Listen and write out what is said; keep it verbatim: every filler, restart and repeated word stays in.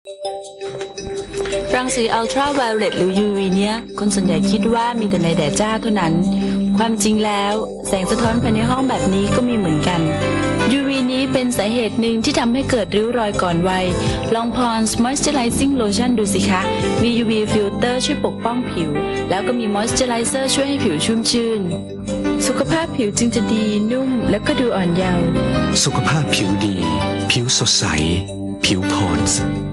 รังสีอัลตราไวโอเลตหรือ ยู วี เนี้ยคนส่วนใหญ่คิดว่ามีแต่ในแดดจ้าเท่านั้นความจริงแล้วแสงสะท้อนภายในห้องแบบนี้ก็มีเหมือนกัน ยู วี นี้เป็นสาเหตุหนึ่งที่ทำให้เกิดริ้วรอยก่อนวัยลอง Pond's Moisturizing Lotion ดูสิคะมี ยู วี Filter ช่วยปกป้องผิวแล้วก็มี Moisturizer ช่วยให้ผิวชุ่มชื่นสุขภาพผิวจึงจะดีนุ่มและก็ดูอ่อนเยาว์สุขภาพผิวดีผิวสดใสผิว Pond's